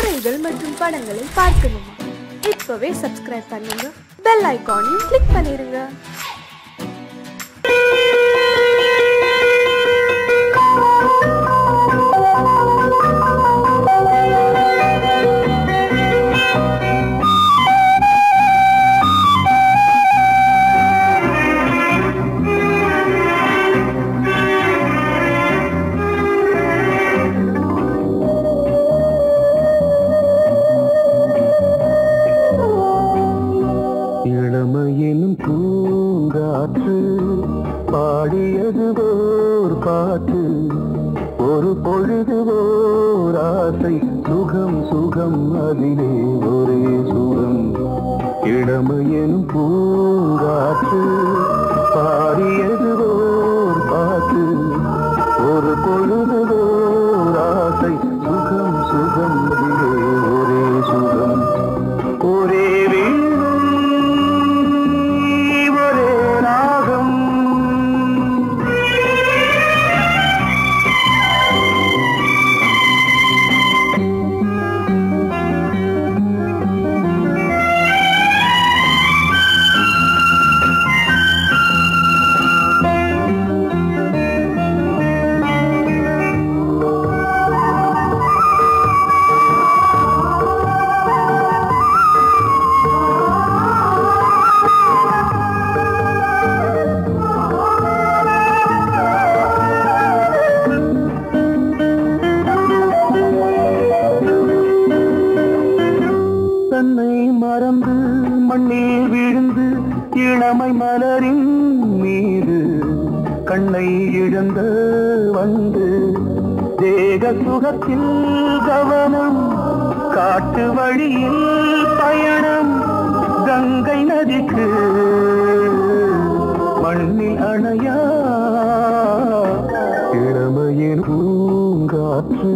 கதைகள் மற்றும் படங்களை பார்க்கணுமா? இப்பவே சப்ஸ்கிரைப் பண்ணுங்க, பெல் ஐகானையும் கிளிக் பண்ணிருங்க. இளமையினும் பூங்காற்று பாடியது ஓர் பாட்டு, ஒரு பொழுது ஓர் ஆசை, சுகம் சுகம் அதிலே ஒரே சுகம். இளமையினும் பூங்காற்று பாடியது ஓர் பாட்டு, ஒரு பொழுது ஓர் ஆசை, சுகம் சுகம் அதிலே ஒரே சுகம். ஒரே மறந்து மண்ணில் விழுந்து இளமை மலரின் மீது கண்ணை இழந்த வந்து தேக சுகத்தில் கவனம், காட்டு வழியில் பயணம், கங்கை நதிக்கு மண்ணில் அணையா இளமையின் பூங்காற்று.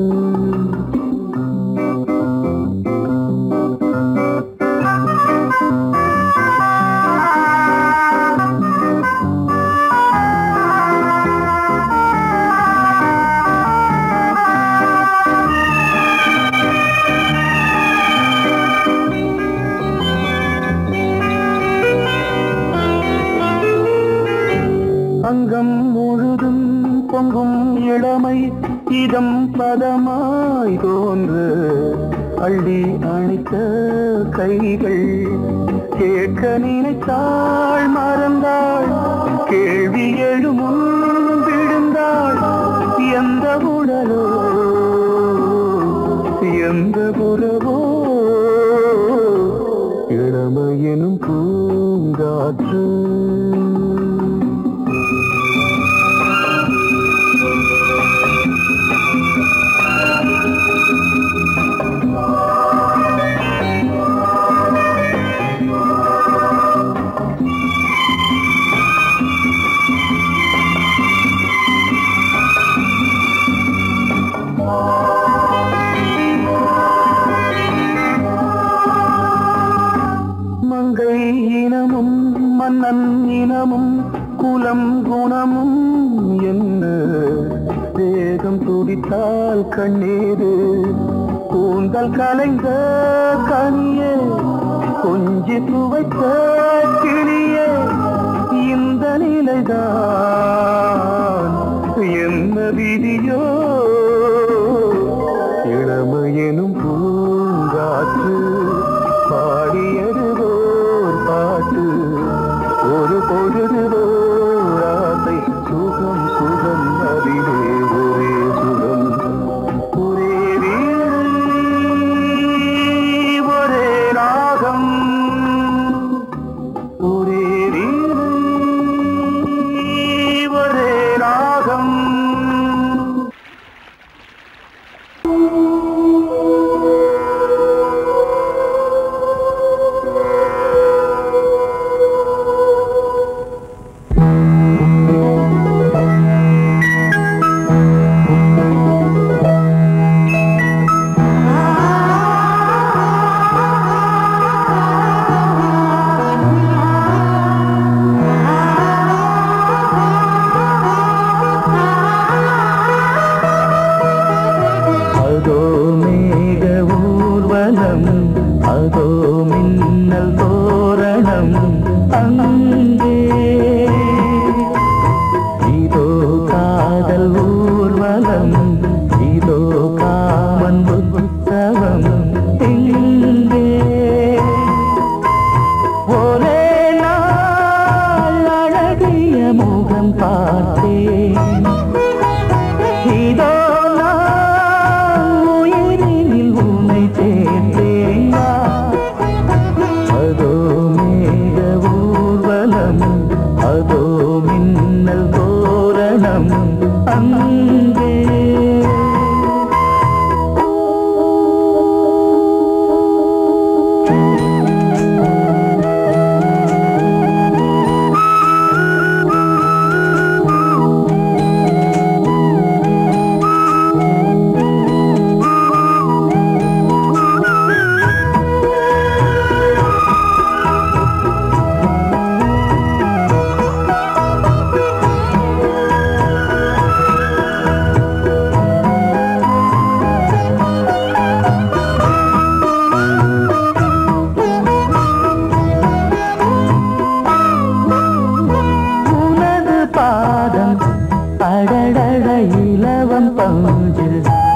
அங்கம் முழுதும் பொங்கும் இளமை இதம் பதமாய் தோன்று, அள்ளி அணைத்த கைகள் கேட்க நினைத்தாள் மறந்தாள், கேள்வி எழுமுன் விழுந்தாள். எந்த உடலோ எந்த புறவோ இளமையெனும் பூங்காற்று. மங்கை இனமும் மன்னன் இனமும் குலம் குணமும் என்ன, தேகம் துடித்தால் கண்ணீரு, கூந்தல் கலைந்த கனியே, கொஞ்சி துவைத்த கிளியே, இந்த நிலைதான் என்ன விதியோ. இளமையெனும் பூங்காற்று பாடியது ஓர் பாட்டு, ஒரு பொழுது ஓர் ஆசை, சுகம் சுகம் அதிலே ஒரே சுகம். ஒரே வீணை ஒரே ராகம், ஒரே வீணை ஒரே ராகம். உற்சவம் இங்கே. ஒரே நாள் அழகிய முகம் பார்த்தேன். இதோ நான் உயிரினில் உன்னை சேர்த்தேன். அதோ மேக ஊர்வலம், அதோ மின்னல் தோரணம் அங்கே. அடடட இலவம் பஞ்சு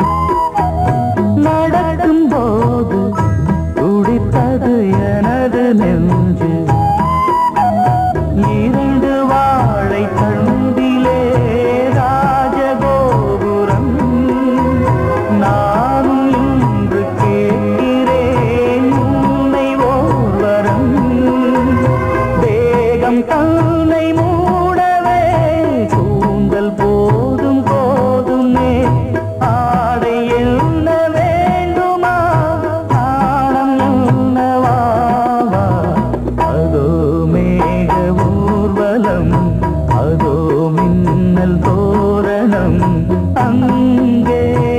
நடக்கும் போது துடித்தது எனது நெஞ்சு. இரண்டு வாழை தண்டிலே ராஜகோபுரம். நானும் இன்று கேட்கிறேன் உன்னை ஓர்வரம். தேகம் தன்னை மூடவே கூந்தல் போதும் போதுமே. ஆடை என்ன வேண்டுமா, தானம் என்னவா? அதோ மேக ஊர்வலம், அதோ மின்னல் தோரணம் அங்கே.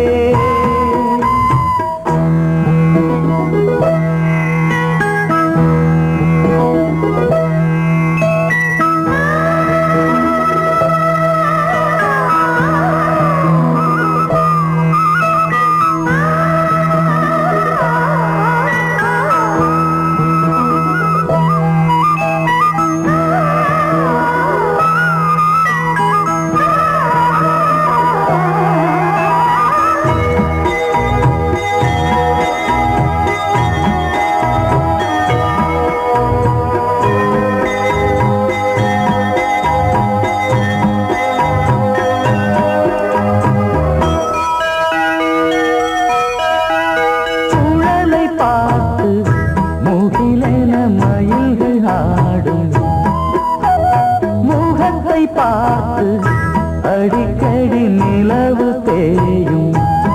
பார்த்து அடிக்கடி நிலவு தேயும்.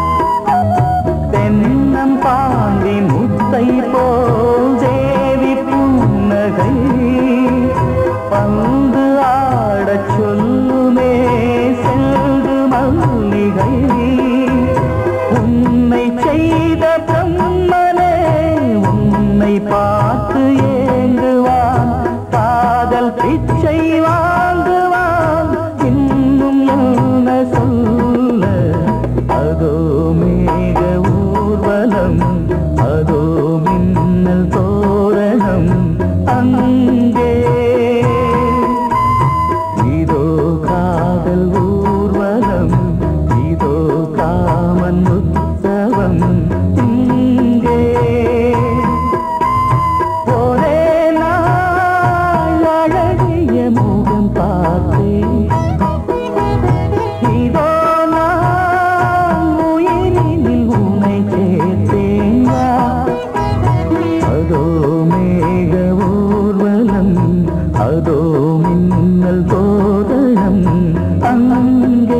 தென்னம் பாண்டி முத்தை போல் தேவி புன்னகை. பந்து ஆடச் சொல்லுமே செல்து மல்லிகை. உன்னை செய்த பிரம்மனே உன்னை பார்த்து ஏங்குவான். காதல் பிச்சை வாங்குவான். இன்னும் என்ன சொல்ல? அதோ மேக ஊர்வலம், அதோ மின்னல் தோரணம் அங்கே. இதோ காதல் ஊர்வலம், இதோ காமன் உற்சவம் இங்கே. ஒரே நாள் அழகிய முகம் பார்த்தேன். இதோ நான் உயிரினில் உன்னை சேர்த்தேன். அதோ மேக ஊர்வலம், அதோ மின்னல் தோரணம் அங்கே.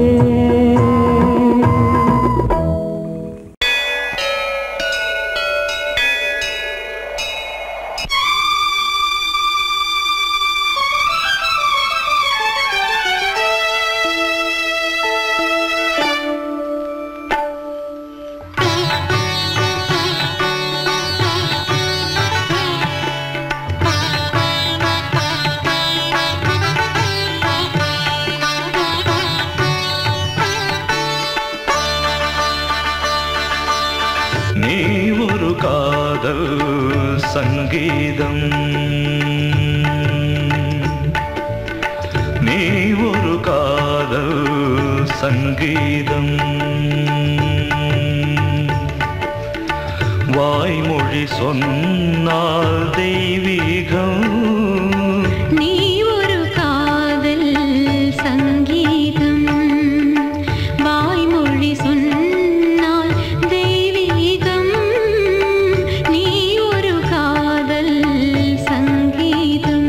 நீ ஒரு காதல் சங்கீதம், நீ ஒரு காதல் சங்கீதம். வாய்மொழி சொன்னால் தெய்வீகம். நீ ஒரு காதல் சங்கீதம். வாய்மொழி சொன்னால் தெய்வீகம். நீ ஒரு காதல் சங்கீதம்.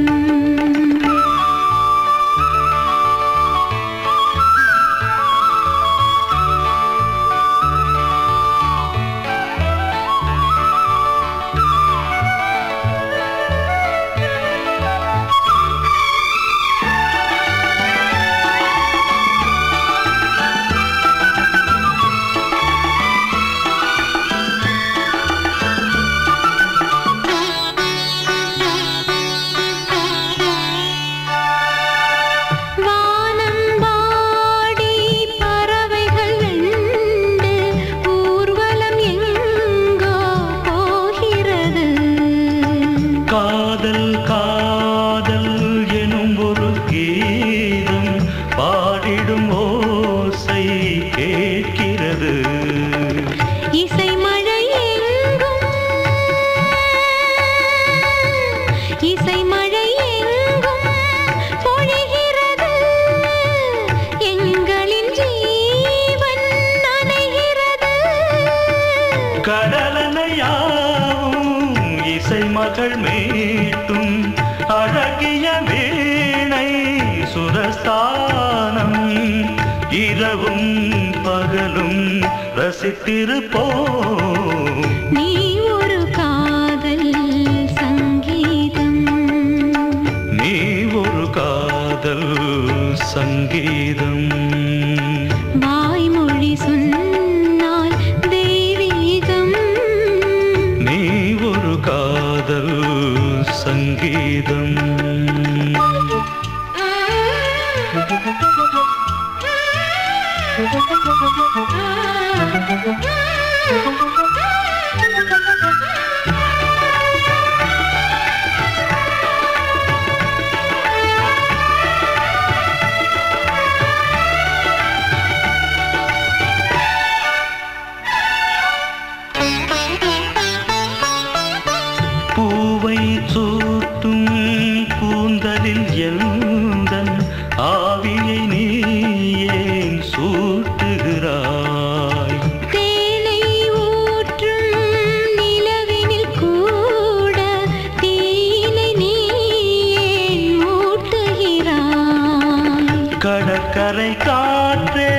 காதல் காதல் எனும் ஒரு கீதம் பாடிடும் ஓசை கேட்கிறது. இசை மழை எங்கும் இசை மழை எங்கும் பொழிகிறது. எங்களின் ஜீவன் நனைகிறது. கடலனையாவும் இசை மகள் மீட்டும் அழகிய வீணை சுரஸ்தானம். இரவும் பகலும் ரசித்திருப்போம். நீ ஒரு காதல் சங்கீதம். நீ ஒரு காதல் சங்கீதம். வாய்மொழி சொன்னால் தெய்வீகம். நீ ஒரு காதல் சங்கீதம். பூவை சூட்டும் கூந்தலில் எந்தன் ஆவியை நீ ஏன் சூட்டுகிறாய்? தேனை ஊற்றும் நிலவினில் கூட தீனை நீ ஏன் மூட்டுகிறாய்? கடற்கரை காற்றே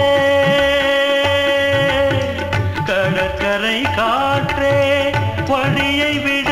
கடற்கரை காற்றே வழியை விடு.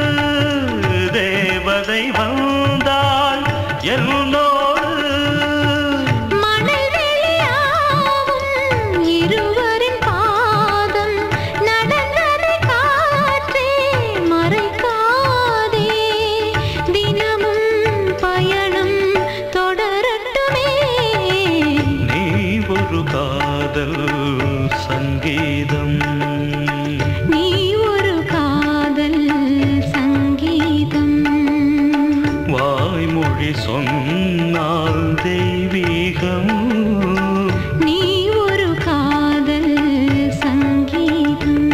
தேவதை வந்தால் என்னோடு மணல் வெளியாகும் இருவரின் பாதம் நடந்ததை காற்றே மறைக்காதே. தினமும் பயணம் தொடரட்டுமே. நீ ஒரு காதல் சங்கீதம். நீ ஒரு காதல் சங்கீதம். வாய்மொழி சொன்னால் தெய்வீகம். நீ ஒரு காதல் சங்கீதம்.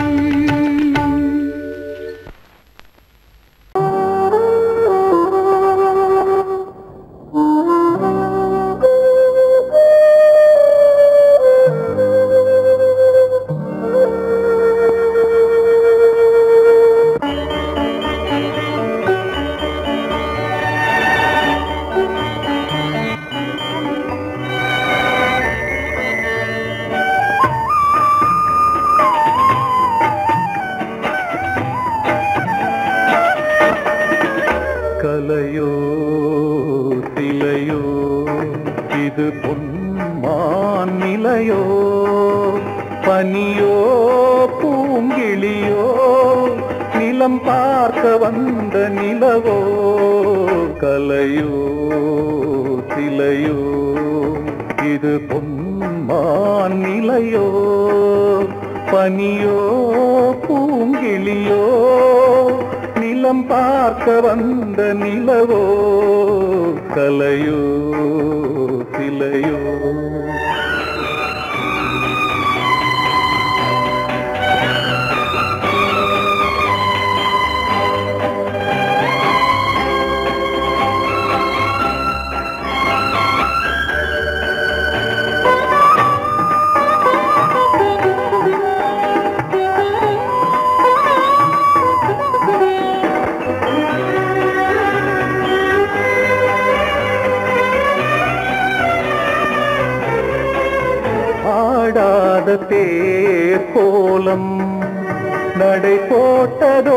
கலையோ சிலையோ இது பொன்மான் நிலையோ, பனியோ பூங்கிளியோ, நிலம் பார்க்க வந்த நிலவோ. கலையோ சிலையோ இது பொன்மான் நிலையோ, பனியோ பூங்கிளியோ, நிலம் பார்க்க வந்த நிலவோ. கலையோ சிலையோ தேர் கோலம் நடை போட்டதோ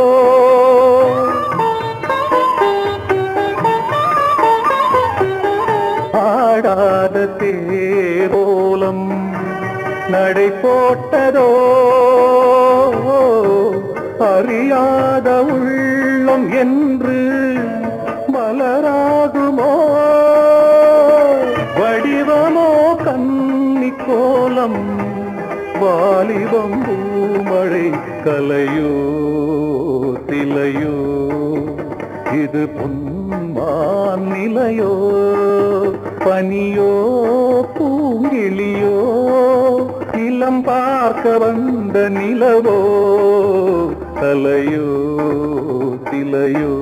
ஆடாத தேர் கோலம் நடை போட்டதோ அறியாத உள்ளம் என்று மலராகுமோ வடிவமோ கன்னி கோலம் வாலிபம் பூமழை கலையோ திலையோ இது பொன்மான் நிலையோ பனியோ பூங்கிளியோ இளம் பார்க்க வந்த நிலவோ கலையோ திலையோ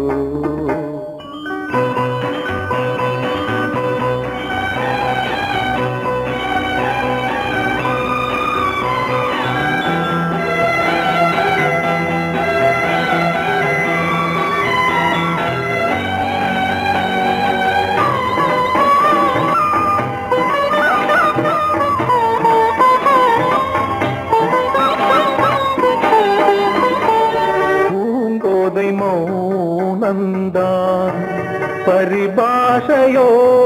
மௌனந்தான் பரிபாஷையோ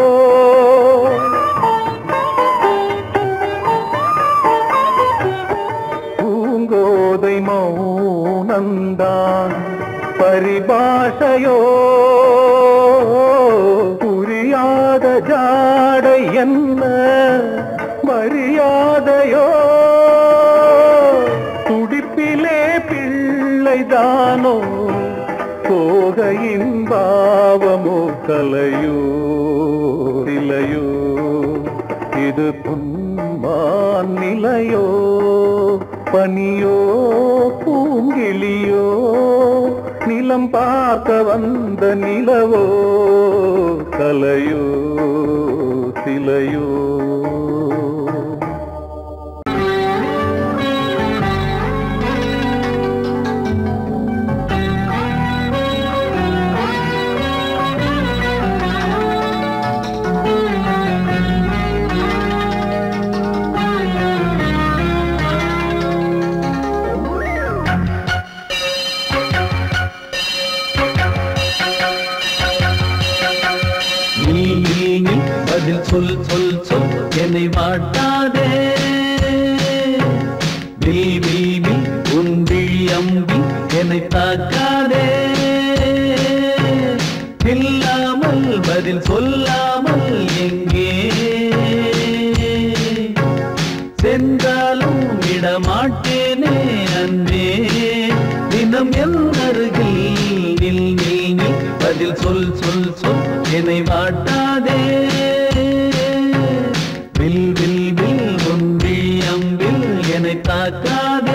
பூங்கோதை மௌனந்தான் பரிபாஷையோ புரியாத ஜாடை என்ன மரியாதையோ துடிப்பிலே பிள்ளைதானோ சோகையின் பாவமோ கலையோ திலையோ இது பொன்மான் நிலையோ பனியோ பூங்கிளியோ நிலம் பார்க்க வந்த நிலவோ கலையோ திலையோ பதில் சொல் சொல் சொல் என்னை வாட்டாதே வில் வில் வில் உன் விழி அம்பி என்னை தாக்காதே இல்லாமல் பதில் சொல்லாமல் எங்கே சென்றாலும் விடமாட்டேனே அன்பே தினம் என் அருகில் நில் நில் நில் பதில் சொல் சொல் சொல் என்னை வாட்டாதே வில் வில் வில் உன் விழி அம்பில் என்னை தாக்காதே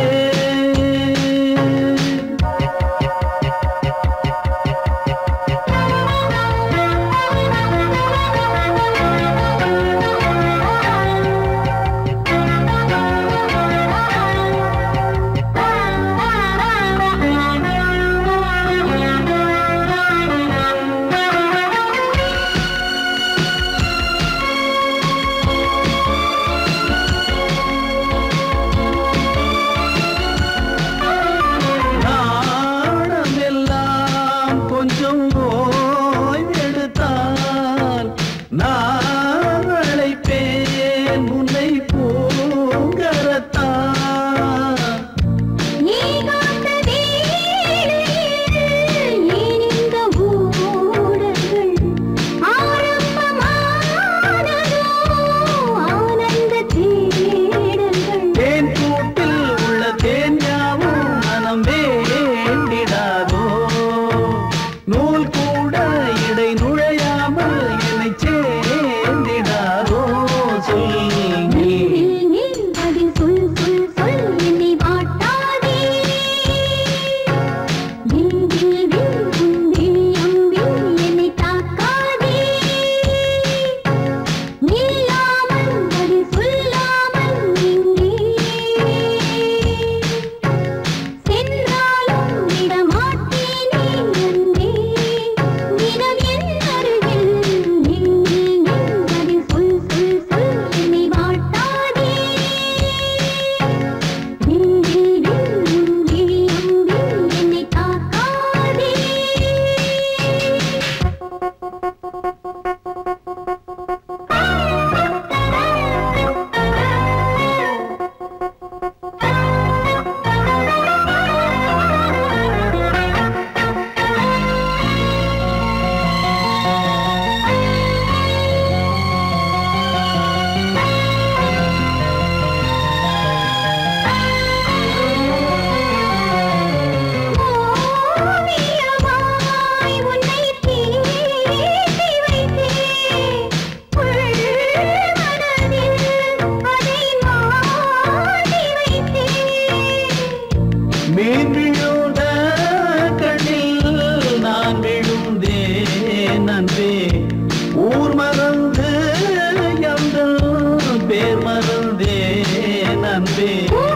மீன் விழுந்த கண்ணில் நான் விழுந்தேன் அன்பே. ஊர் மறந்து எந்த பேர் மறந்தேன் அன்பே.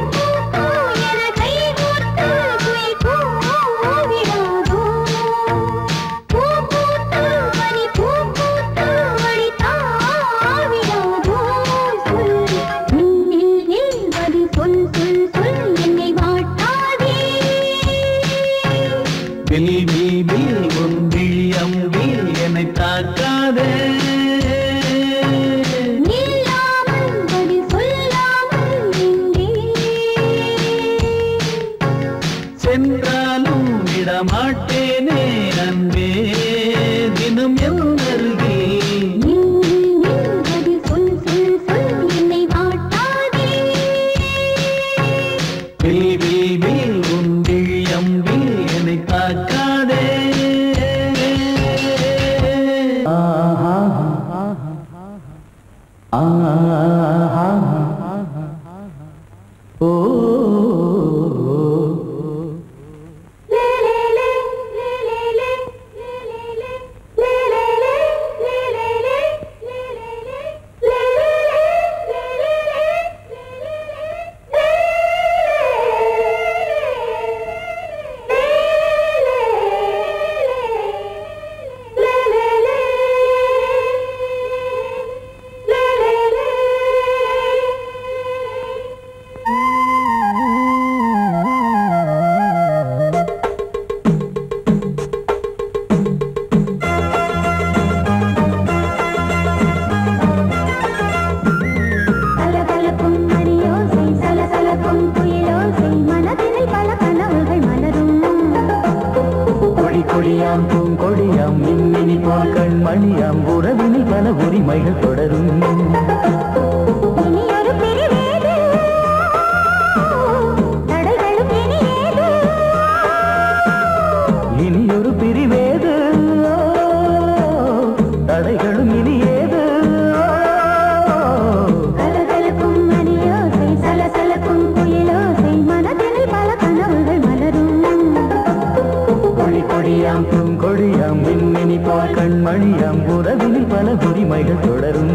சென்றாலும் விடமாட்டேனே அன்பே தினம் என்னருகே. உன் விழியம்பில் என்னை தாக்காதே. கொடியாம் பூங்கொடியாம் மின்மினி போல் கண்மணியாம் உறவினில் பல உரிமைகள் தொடரும். இனியொரு பிரிவேது தடைகளும் இனியேது. கலகலக்கும் மணியோசை சலசலக்கும் குயிலோசை மனதினில் பல கனவுகள் மலரும். கொடியாம் பூங்கொடியாம் மின்மினி போல் கண்மணியாம் உறவினில் பல உரிமைகள் தொடரும்.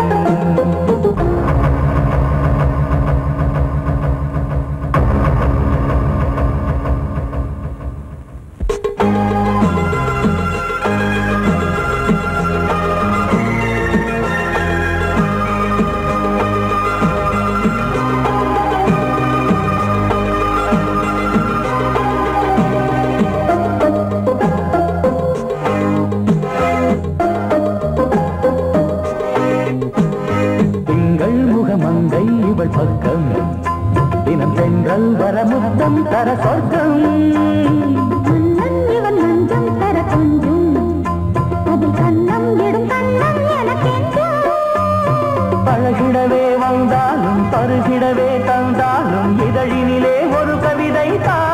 மங்கை இவள் பக்கம் தினம் சென்றல் வர முத்தம் தர சொர்க்கம். இவன் மஞ்சம் தர கொஞ்சம் அதில் கண்ணம் இடும் கண்ணம் எனக்கென்றும். பழகிடவே வந்தாலும் பருகிடவே தந்தாலும் இதழினிலே ஒரு கவிதை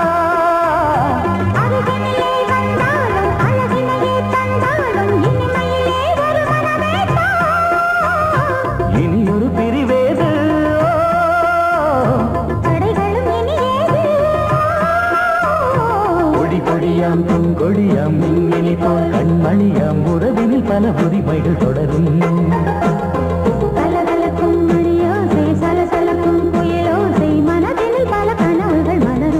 அருகினிலே வந்தாலும் அழகினையே தந்தாலும் இனிமையிலே ஒரு மனமே இனியொரு பிரிவேது தடைகளும் இனியேது. கொடி கொடியாம் பூங்கொடியாம் மின்மினி போல் கண்மணியாம் உறவினில் பல உரிமைகள் தொடரும். கலகலக்கும் மணியோசை சலசலக்கும் குயிலோசை மனதினில் பல கனவுகள் மலரும்.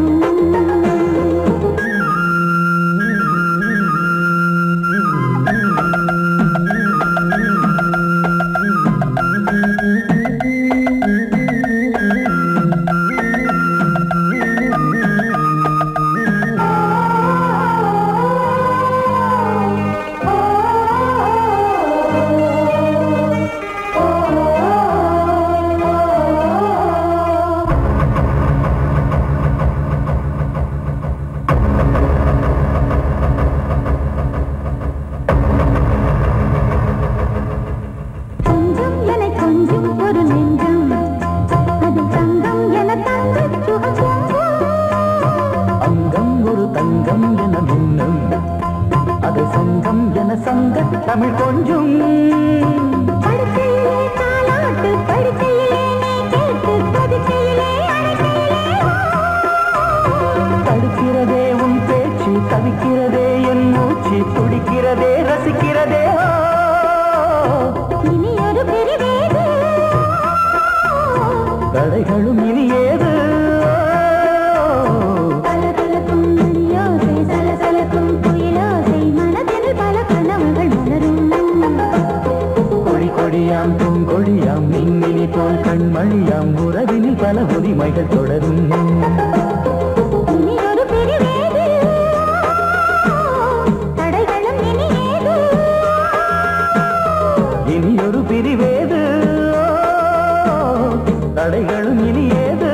தமிழ் கொஞ்சம் படுக்கையிலே தாலாட்டு படுக்கையிலே நீ கேட்டு படுக்கையிலே அழைக்கையிலே தவிக்கிறதே என் மூச்சு துடிக்கிறதே ரசிக்கிறதே இனி ஒரு பிரிவேது தடைகளும் இனி ஏது கலகலக்கும் மணியோசை சலசலக்கும் குயிலோசை மனதில் பல கனவுகள் மலரும் கொடி கொடியாம் பூங்கொடியாம் மின்மினி போல் கண்மணியாம் உறவினில் பல உரிமைகள் தொடரும் இனி ஒரு பிரிவேது தடைகளும் இனி ஏது இனி ஒரு பிரிவேது தடைகளும் இனி ஏது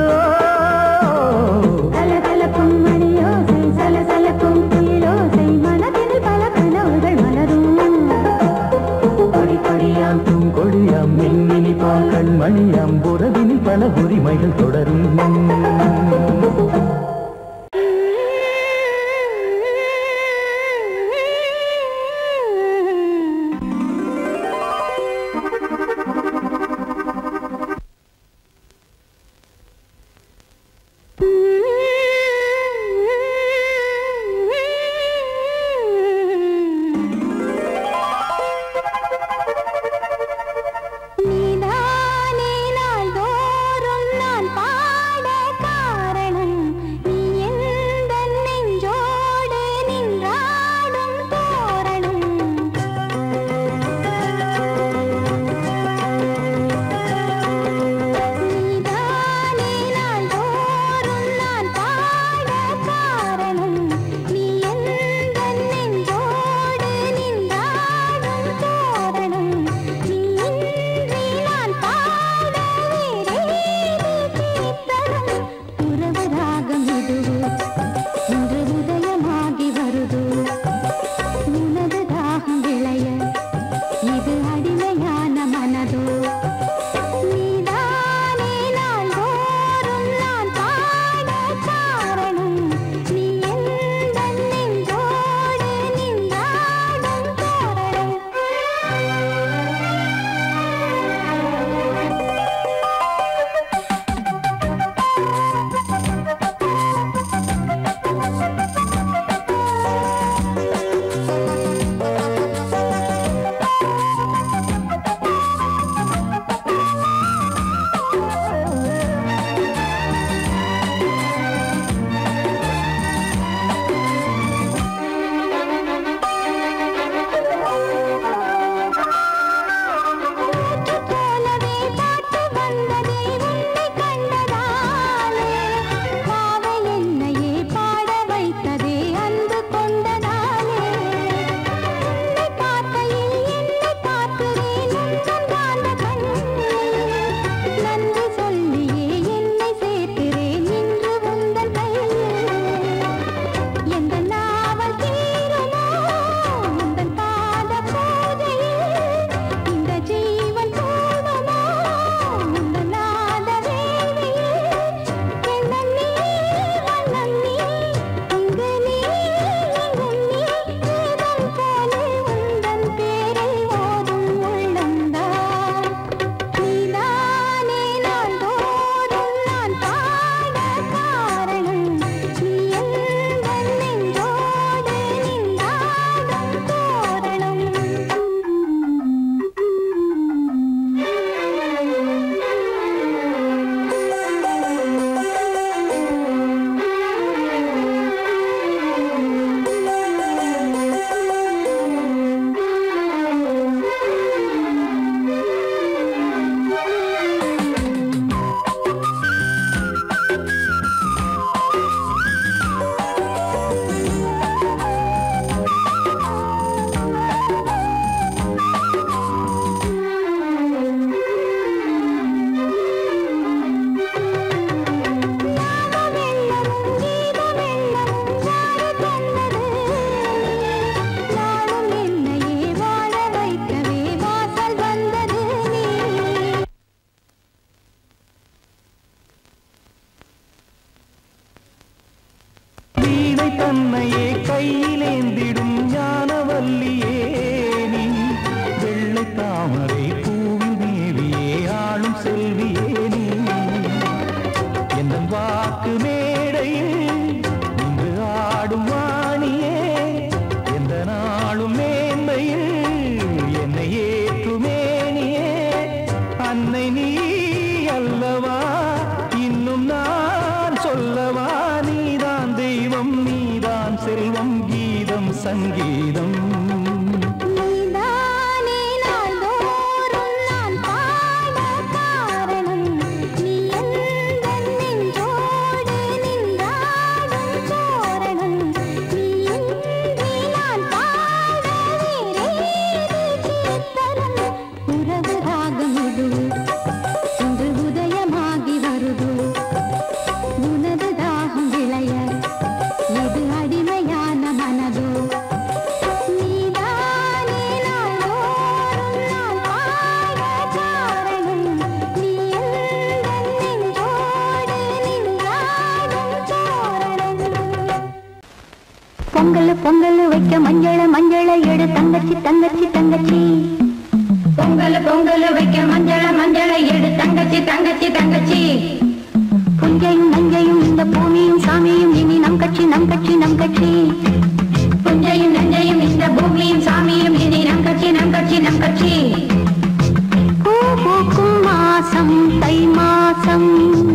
கலகலக்கும் மணியோசை சலசலக்கும் குயிலோசை மனதில் பல கனவுகள் மலரும் கொடி கொடியாம் பூங்கொடியாம் மின்மினி போல் கண்மணியாம் உறவினில் பல உரிமைகள் தொடரும் நீதானே நாள்தோறும் நான் பாட காரணம் நீ எந்தன் நெஞ்சோடு நின்றாடும் தோரணம் நீதானே நாள்தோறும் நான் பாட காரணம் நீ எந்தன் நெஞ்சோடு நின்றாடும் தோரணம் நீ இன்றி நான் பாட வேறேது கீர்த்தனம் உறவு ராகம் இதுவோ இன்று உதயமாகி வருதோ உனது தாகம் விளைய இது அடிமையான மனதோ நீதானே நாள்தோறும் நான் பாட காரணம் நீ எந்தன் நெஞ்சோடு நின்றாடும் தோரணம் போலவே பாட்டு வந்ததே உன்னை கண்டதாலே பாவை என்னையே பாட வைத்ததே அன்பு கொண்டதாலே உன்னை பார்க்கையில் என்னை பார்க்கிறேன் உந்தன் காந்த கண்ணில் நன்றி சொல்லியே என்னை சேர்க்கிறேன் இன்று உந்தன் கையில் எந்த நாவல் தீருமோ உந்தன் பாத பூஜையில் இந்த ஜீவன் போதுமோ உந்தன் நாத வேள்வியில் எண்ணம் நீ வண்ணம் நீ இங்கு நீ எங்கும் நீ வேதம் போலே உந்தன் பேரை ஓதும் உள்ளம்தான் நீதானே நாள்தோறும் நான் பாட காரணம் நீ எந்தன் நெஞ்சோடு நின்றாடும் தோரணம் ஞானமெல்லமும் கீதமெல்லமும் யாரு தந்தது நாளும் என்னையே வாழ வைக்கவே வாசல் வந்தது நீ வீணை தன்னையே கையிலேந்திடும் ஞானவல்லியே நீ வெள்ளை தாமரை பூவில் மேவியே ஆளும் செல்வியே நீ என் வாக்கு மேடையில் இன்று ஆடும் சங்கீதம். நீதானே நாள்தோறும் நான் பாட காரணம். நீ எந்தன் நெஞ்சோடு நின்றாடும் தோரணம். நீ இன்றி நான் பாட வேறேது கீர்த்தனம். உறவு ராகம் இது இன்று உதயமாகி வருது. உனது தாகம் விளைய இது அடிமையான மனதோ. நீதானே நாள்தோறும் நான் பாட காரணம். நீ எந்தன் நெஞ்சோடு நின்றாடும் தோரணம். பொங்கல் பொங்கல் வைக்க மஞ்சள மஞ்சள எடு தங்கச்சி தங்கச்சி தங்கச்சி. பொங்கல் பொங்கல் வைக்க மஞ்சள மஞ்சள எடு தங்கச்சி தங்கச்சி தங்கச்சி. புஞ்சையும் நஞ்சையும் இந்த பூமியும் சாமியும் இனி நம் கட்சி நம் கட்சி நம் கட்சி. புஞ்சையும் நஞ்சையும் இந்த பூமியும் சாமியும் இனி நம் கட்சி நம் கட்சி நம் கட்சி. பூ பூக்கும் மாசம் தை மாசம்.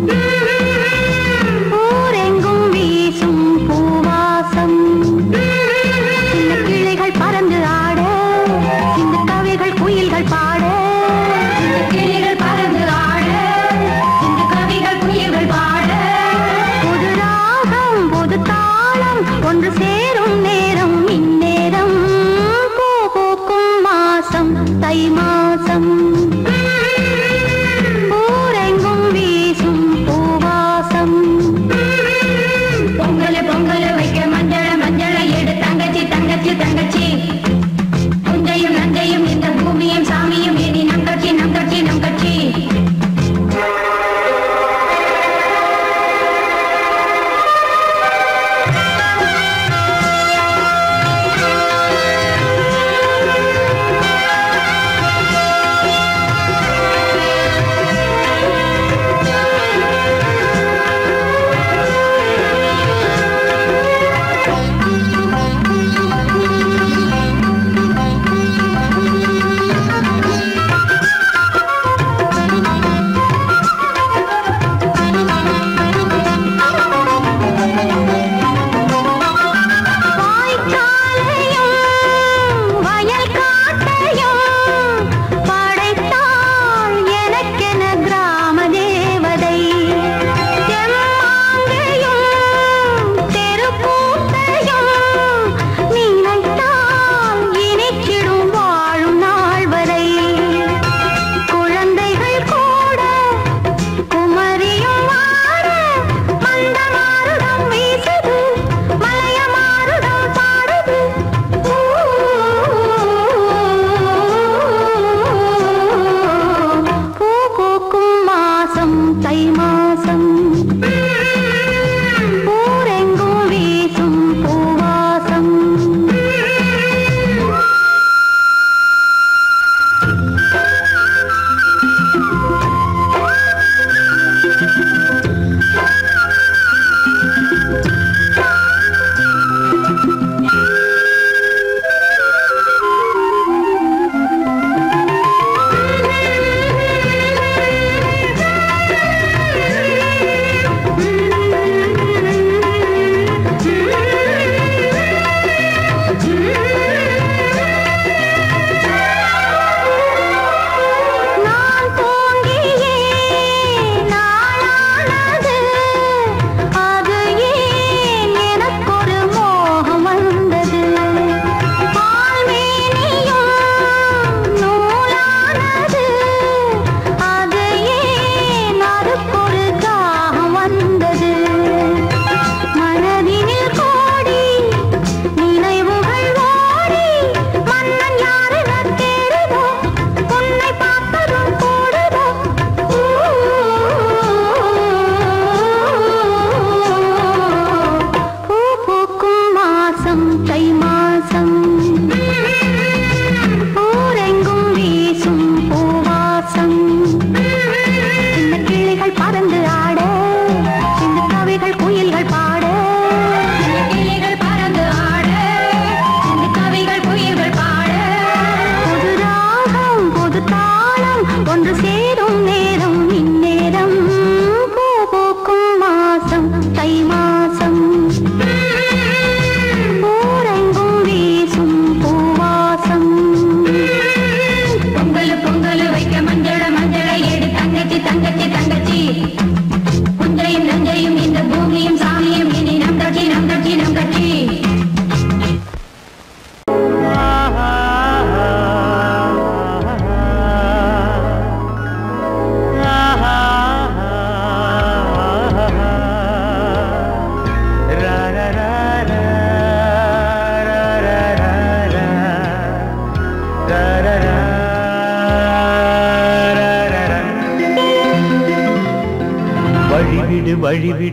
ஊரெங்கும் வீசும் பூவாசம். சின்ன கிளைகள் பறந்து ஆட சின்ன கவிகள் குயில்கள் பாட. சின்ன கிளைகள் பறந்து ஆட சின்ன கவிகள் குயில்கள் பாட. புது ராகம் புது தாளம் ஒன்று சேரும் நேரம் இந்நேரம். பூ பூக்கும் மாசம் தை மாசம். ஊரெங்கும் வீசும் பூவா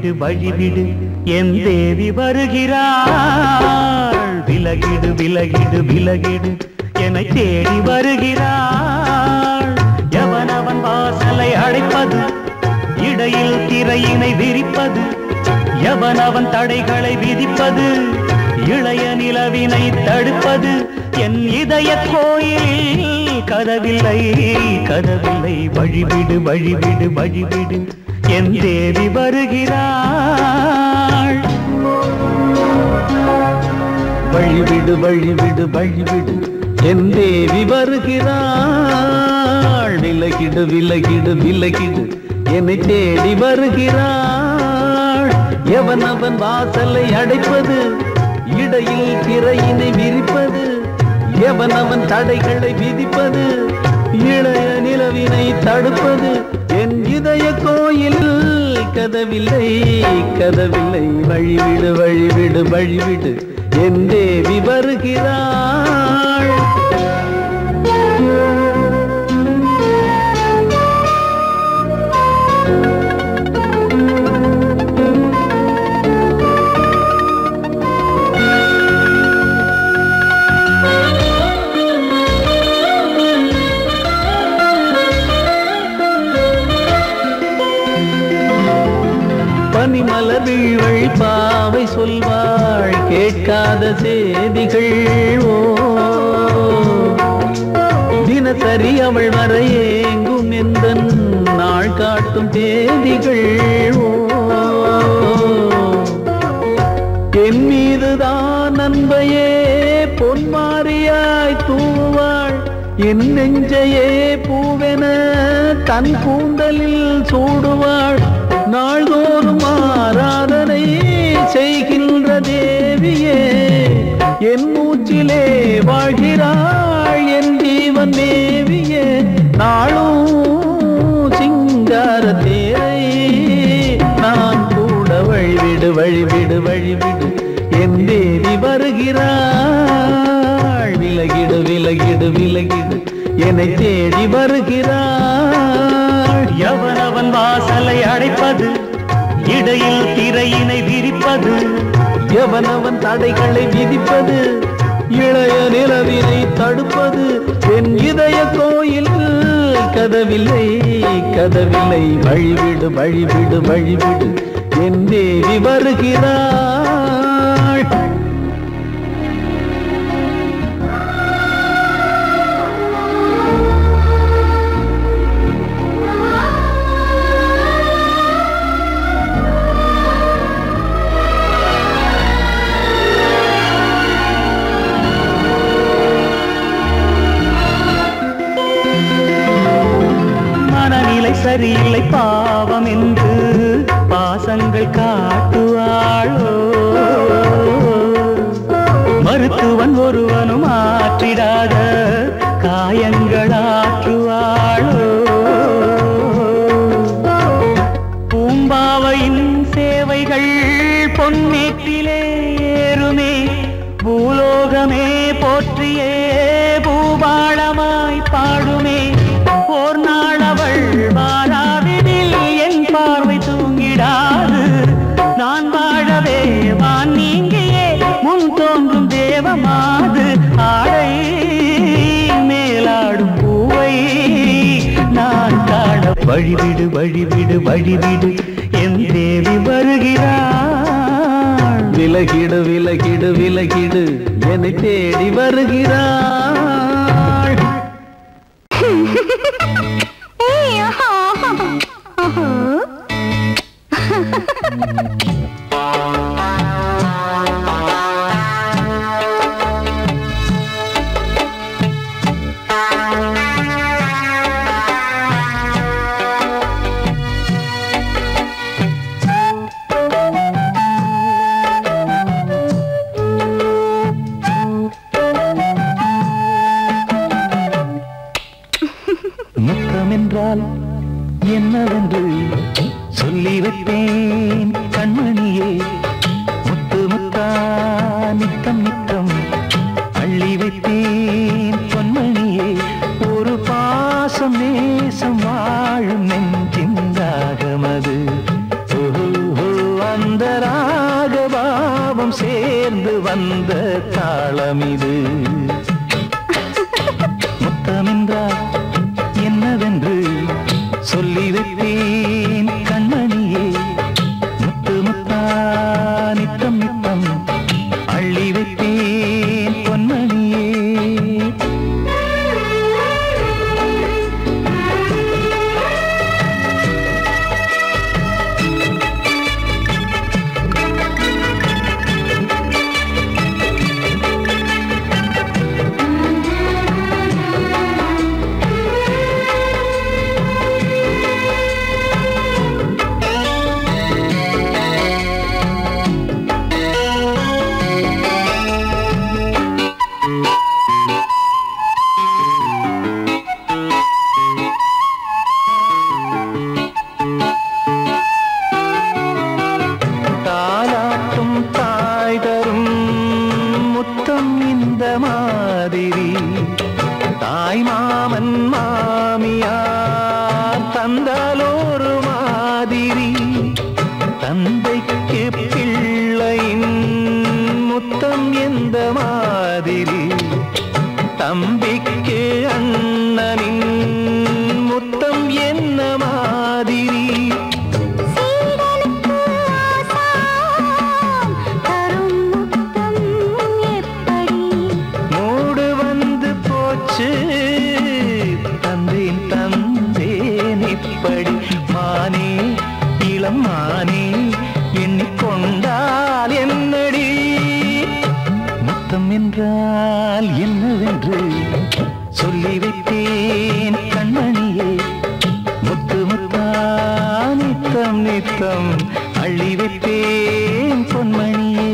வழிவிடு வழிவிடு என் தேவி வருகிறாள். விலகிடு விலகிடு விலகிடு என்னை தேடி வருகிறாள். எவனவன் வாசலை அடைப்பது, இடையில் திரையினை விரிப்பது, எவனவன் தடைகளை விதிப்பது, இளைய நிலவினை தடுப்பது, என் இதய கோயிலில் கதவில்லை கதவில்லை. வழிவிடு வழிவிடு வழிவிடு என் தேவி வருகிறாள். வழிவிடு வழிவிடு வழிவிடு என் தேவி வருகிறாள். விலகிடு விலகிடு விலகிடு என்னை தேடி வருகிறாள். எவனவன் வாசலை அடைப்பது, இடையில் திரையினை விரிப்பது, எவனவன் தடைகளை விதிப்பது, இளைய நிலவினை தடுப்பது, என் இதய கோயில் கதவில்லை கதவில்லை. வழிவிடு வழிவிடு வழிவிடு என் தேவி வருகிறாள். பனிமலர் வீழ்வழி பாவை சொல்வாள் கேட்காத செய்திகள். ஓ தினசரி அவள் வர ஏங்கும் எந்த நாள் காட்டும் தேதிகள். ஓ என் மீதுதான் அன்பையே பொன்மாரியாய் தூவாள். என் நெஞ்சையே பூவென தன் கூந்தலில் சூடுவாள். நாள்தோறும் ஆராதனை செய்கின்ற தேவியே, என் மூச்சிலே வாழ்கிறாள் என் ஜீவன் தேவியே. நாளும் சிங்கார தேரை நான் கூட வழிவிடு வழிவிடு வழிவிடு என் தேவி வருகிறாள். விலகிடு விலகிடு விலகிடு என்னை தேடி வருகிறாள். எவனவன் வாசலை அடைப்பது, இடையில் திரையினை விரிப்பது, எவனவன் தடைகளை விதிப்பது, இளைய நிலவினை தடுப்பது, என் இதய கோயில் கதவில்லை கதவில்லை. வழிவிடு வழிவிடு வழிவிடு என் தேவி வருகிறாள். சரியில்லை பாவம் என்று பாசங்கள் காட்டுவாளோ. மருத்துவன் ஒருவனும் ஆற்றிடாத காயங்களாற்றுவாளோ. பூம்பாவையின் சேவைகள் பொன்னேற்றிலே ஏறுமே, பூலோகமே போற்றியே பூபாளமாய் பாடுமே. ஓர் நாள் அவள் வாராவிடில் என் பார்வை தூங்கிடாது. நான் வாழவே வான் நீங்கியே முன் தோன்றும் தேவமாது. ஆடை மேலாடும் பூவை நான் காண வழிவிடு வழிவிடு வழிவிடு என் தேவி வருகிறாள். விலகிடு விலகிடு விலகிடு என்னை தேடி வருகிறாள். முத்தமென்றால் என்னவென்று சொல்லி வைப்பேன் கண்மணியே. முத்து முத்தா நித்தம் நித்தம் அள்ளி வைப்பேன் பொன்மணியே. ஒரு பாசம் நேசம் வாழும் நெஞ்சின் ராகமது. ஓ பாவம் சேர்ந்து வந்த தாளம் இது. முத்தமென்றால் என்னவென்று சொல்லி வைத்தேன் கண்மணியே. முத்து முத்தா நித்தம் நித்தம் அள்ளி வைத்தேன் பொன்மணியே. தாலாட்டும் தாய் தரும் முத்தம் இந்த மாதிரி தாய் மாமன் மாமியார் தந்தாலோரு மாதிரி. தந்தைக்கு பிள்ளையின் முத்தம் எந்த மாதிரி தம்பிக்கு அண்ணனின் முத்தம் என்ன மாதிரி. சீடனுக்கு ஆசான் தரும் முத்தம் எப்படி? மூடு வந்து போச்சு தந்தேன் தந்தேன் இப்படி. மானே இளம் மானே எண்ணிக்கொண்டால் என்னடி. முத்தம் என்றால் என்னவென்று சொல்லி வைத்தேன் கண்மணியே. முத்து முத்தா நித்தம் நித்தம் அள்ளி வைத்தேன் பொன்மணியே.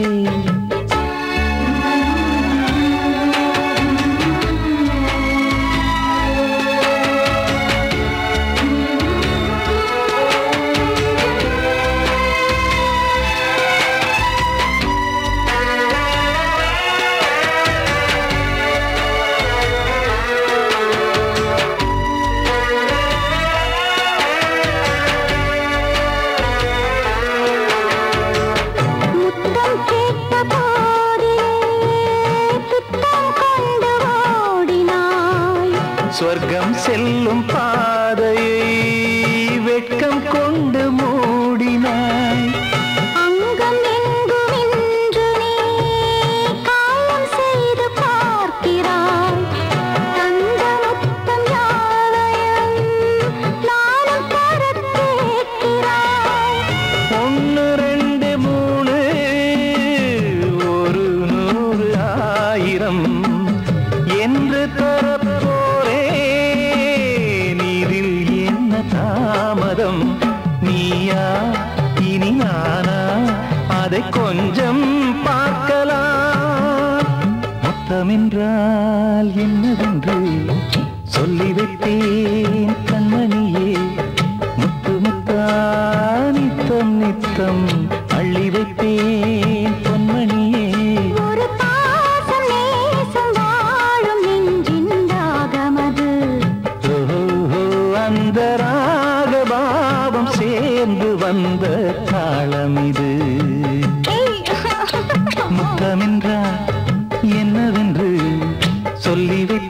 முத்தம் கேட்ட போதே துத்தம் கொண்டு ஓடினாய். சொர்க்கம் செல்லும் பாதையை வெட்கம் கொண்டு மூடினாய். அங்கம் எங்கும் இன்று நீ காயம் செய்து பார்க்கிறாய். தந்த முத்தம் யாவையும் நானும் தரக் கேட்கிறாய். 1 2 3 ஒரு 100 1000 என்று தரப்போரேன். இதில் என்ன தாமதம்? நீயா இனி நானா அதை கொஞ்சம் பார்க்கலாம். முத்தமென்றால் என்னவென்று சொல்லி வைத்தேன் கண்மணியே. முத்து முத்தா நித்தம் நித்தம் அள்ளி வைத்தேன் பொன்மணியே. ஒரு பாசம் நேசம் வாழும் நெஞ்சின் ராகமது. ஓஹோ அந்த ராகபாவம் சேர்ந்து வந்த தாளம் இது. முத்தமென்றால் என்னவென்று சொல்லி